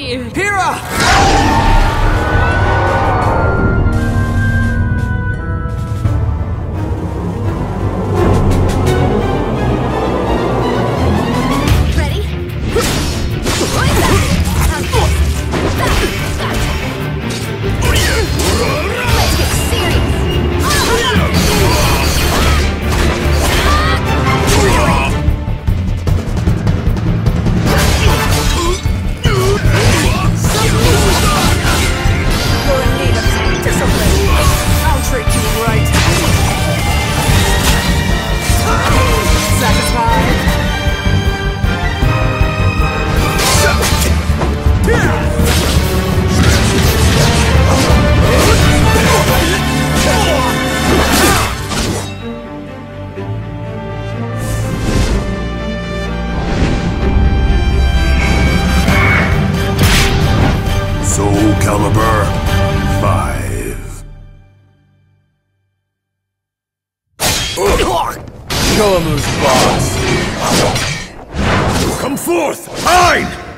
me! Pyrrha! Ready? Let's get serious! You're in need of some discipline. I'll treat you right. Satisfied? Soul Calibur 5. Kill him, who's boss. Come forth! Mine!